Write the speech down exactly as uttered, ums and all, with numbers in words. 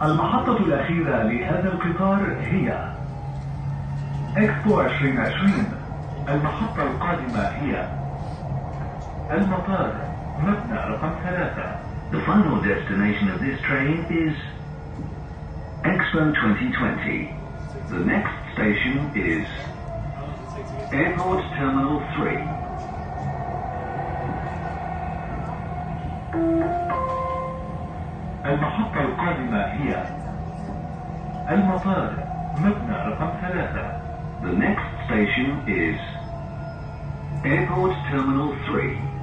المحطة الأخيرة لهذا القطار هي إكسبو عشرين عشرين. المحطة القادمة هي المطار مبنى رقم ثلاثة. The final destination of this train is Expo twenty twenty. The next station is Airport Terminal three. المحطة القادمة هي المطار مبنى رقم ثلاثة. The next station is Airport Terminal three.